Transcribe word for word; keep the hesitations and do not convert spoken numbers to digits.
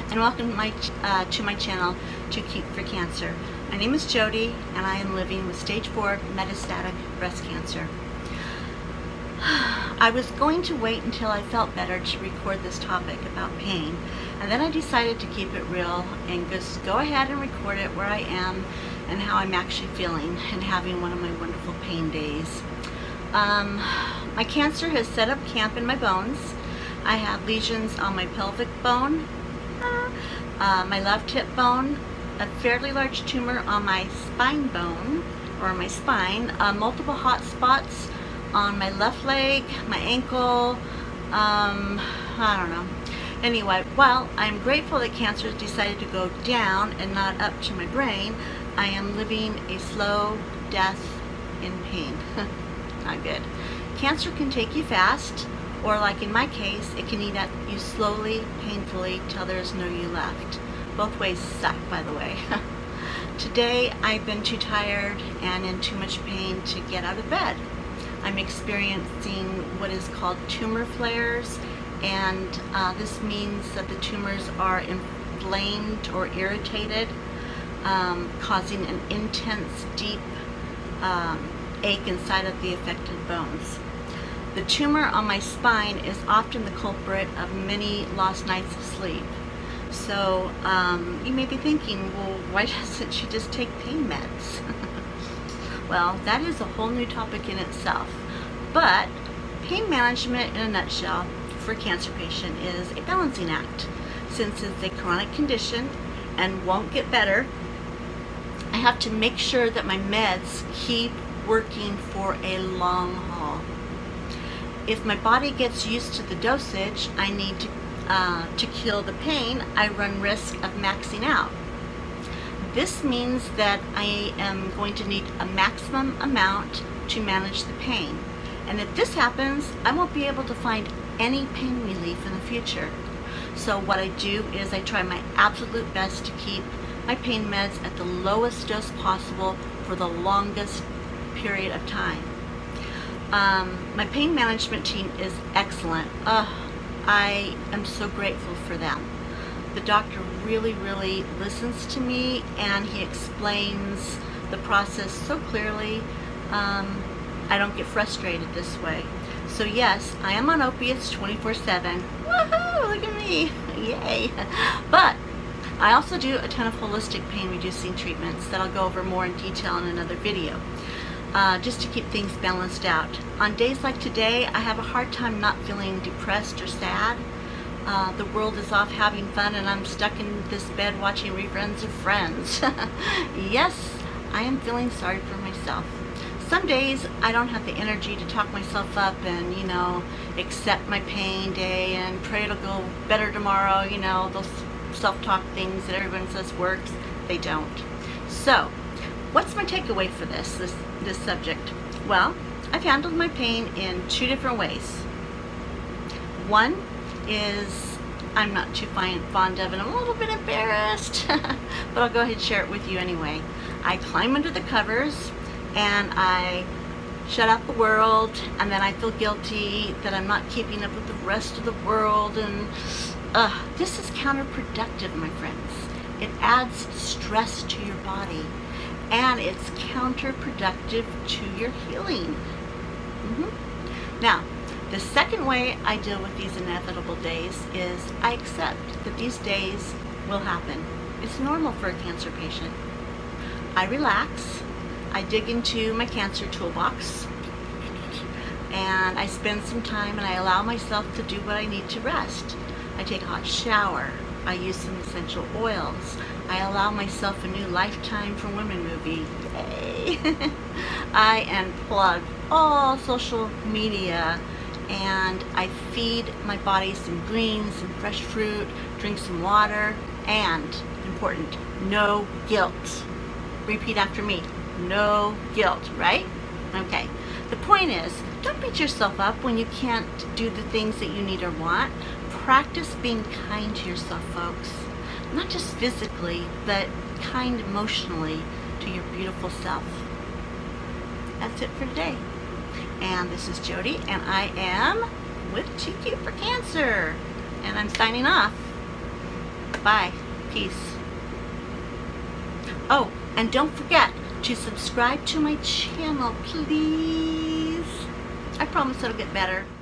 and welcome to my, uh, to my channel, Too Cute for Cancer. My name is Jody, and I am living with stage four metastatic breast cancer. I was going to wait until I felt better to record this topic about pain, and then I decided to keep it real and just go ahead and record it where I am and how I'm actually feeling and having one of my wonderful pain days. Um, my cancer has set up camp in my bones. I have lesions on my pelvic bone, uh, my left hip bone, a fairly large tumor on my spine bone, or my spine, uh, multiple hot spots on my left leg, my ankle, um, I don't know. Anyway, while I'm grateful that cancer has decided to go down and not up to my brain, I am living a slow death in pain. Not good. Cancer can take you fast, or like in my case, it can eat at you slowly, painfully, till there's no you left. Both ways suck, by the way. Today, I've been too tired and in too much pain to get out of bed. I'm experiencing what is called tumor flares, and uh, this means that the tumors are inflamed or irritated, um, causing an intense, deep um, ache inside of the affected bones. The tumor on my spine is often the culprit of many lost nights of sleep. So um, you may be thinking, well, why doesn't she just take pain meds? Well, that is a whole new topic in itself. But pain management in a nutshell for a cancer patient is a balancing act. Since it's a chronic condition and won't get better, I have to make sure that my meds keep working for a long haul. If my body gets used to the dosage I need to, uh, to kill the pain, I run risk of maxing out. This means that I am going to need a maximum amount to manage the pain. And if this happens, I won't be able to find any pain relief in the future. So what I do is I try my absolute best to keep my pain meds at the lowest dose possible for the longest period of time. Um, my pain management team is excellent. Uh, I am so grateful for them. The doctor really, really listens to me, and he explains the process so clearly. Um, I don't get frustrated this way. So yes, I am on opiates twenty-four seven. Woohoo! Look at me! Yay! But I also do a ton of holistic pain reducing treatments that I'll go over more in detail in another video. Uh, just to keep things balanced out. On days like today, I have a hard time not feeling depressed or sad. Uh, the world is off having fun, and I'm stuck in this bed watching reruns of Friends. Yes, I am feeling sorry for myself. Some days I don't have the energy to talk myself up and, you know, accept my pain day and pray it'll go better tomorrow, you know, those self-talk things that everyone says works. They don't. So, what's my takeaway for this, this, this subject? Well, I've handled my pain in two different ways. One is I'm not too fond of, and I'm a little bit embarrassed, but I'll go ahead and share it with you anyway. I climb under the covers, and I shut out the world, and then I feel guilty that I'm not keeping up with the rest of the world, and uh, this is counterproductive, my friends. It adds stress to your body, and it's counterproductive to your healing. Mm-hmm. Now, the second way I deal with these inevitable days is I accept that these days will happen. It's normal for a cancer patient. I relax, I dig into my cancer toolbox, and I spend some time and I allow myself to do what I need to rest. I take a hot shower, I use some essential oils, I allow myself a new Lifetime for Women movie, yay! I unplug all social media, and I feed my body some greens, some fresh fruit, drink some water, and, important, no guilt. Repeat after me, no guilt, right? Okay, the point is, don't beat yourself up when you can't do the things that you need or want. Practice being kind to yourself, folks. Not just physically, but kind emotionally to your beautiful self. That's it for today. And this is Jody, and I am with Too Cute for Cancer. And I'm signing off. Bye. Peace. Oh, and don't forget to subscribe to my channel, please. I promise it'll get better.